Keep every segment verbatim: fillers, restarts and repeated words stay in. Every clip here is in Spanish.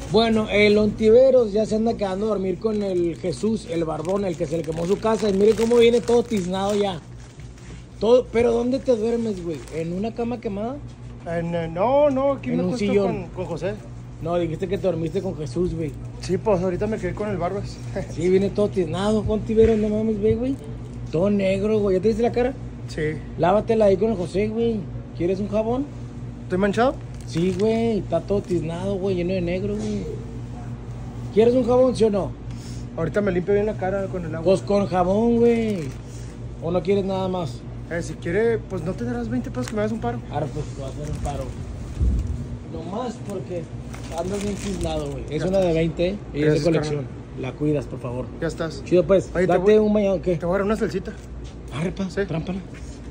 Bueno, el Ontiveros ya se anda quedando a dormir con el Jesús, el barbón, el que se le quemó su casa. Y mire cómo viene todo tiznado ya. Todo, pero ¿dónde te duermes, güey? ¿En una cama quemada? En, eh, no, no, aquí En me un acuesto sillón. con, con José. No, dijiste que te dormiste con Jesús, güey. Sí, pues ahorita me quedé con el Barbas. Sí, viene todo tiznado, Ontiveros, no mames, güey, güey. Todo negro, güey. ¿Ya te viste la cara? Sí. Lávatela ahí con el José, güey. ¿Quieres un jabón? ¿Estoy manchado? Sí, güey. Está todo tiznado, güey, lleno de negro, güey. ¿Quieres un jabón, sí o no? Ahorita me limpio bien la cara con el agua. Pues con jabón, güey. ¿O no quieres nada más? Eh, si quiere, pues no tendrás veinte pesos que me hagas un paro. Ahora pues te voy a hacer un paro. Nomás porque andas bien tiznado, güey. Es Ya una de estás. veinte y es de Gracias, colección. La cuidas, por favor. Ya estás. Chido, pues. Oye, te Date voy- un bañado, ¿qué? Te voy a dar una salsita. Arre, pa, Sí. trámpala.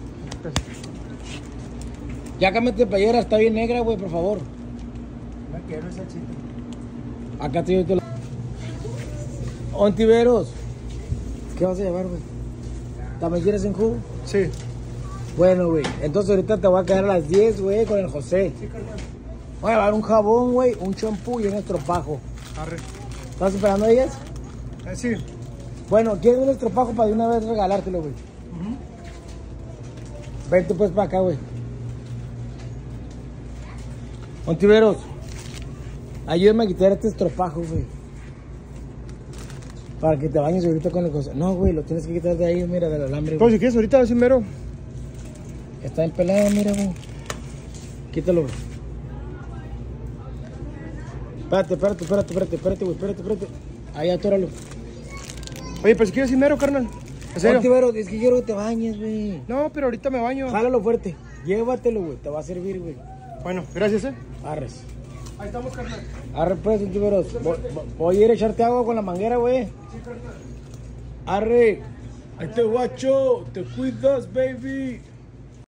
Ya cámbiate de playera, está bien negra, güey, por favor. No quiero esa salsita. Acá te digo la... Ontiveros. ¿Qué vas a llevar, güey? ¿También quieres en jugo? Sí. Bueno, güey. Entonces ahorita te voy a quedar a las diez, güey, con el José. Sí, carnal. Voy a llevar un jabón, güey, un champú y un estropajo. Arre. ¿Estás esperando a ellas? Eh, sí. Bueno, ¿quieres un estropajo para de una vez regalártelo, güey? Ujú. Vente pues para acá, güey. Ontiveros, ayúdame a quitar este estropajo, güey. Para que te bañes ahorita con el José. No, güey, lo tienes que quitar de ahí, mira, del alambre, Pues güey. si quieres, ahorita así mero. Está en pelada, mira, güey. Quítalo, güey. Espérate, espérate, espérate, espérate, espérate, güey, espérate, espérate. Ahí, atóralo. Oye, pero si quieres, así mero, carnal. ¿En serio? Ontiveros, es que quiero que te bañes, güey. No, pero ahorita me baño. Jálalo fuerte. Llévatelo, güey. Te va a servir, güey. Bueno, gracias, eh. Arres. Ahí estamos, carnal. Arre, pues, Ontiveros. Voy, voy a ir a echarte agua con la manguera, güey. Sí, carnal. Arre. Ahí te guacho. Te cuidas, baby.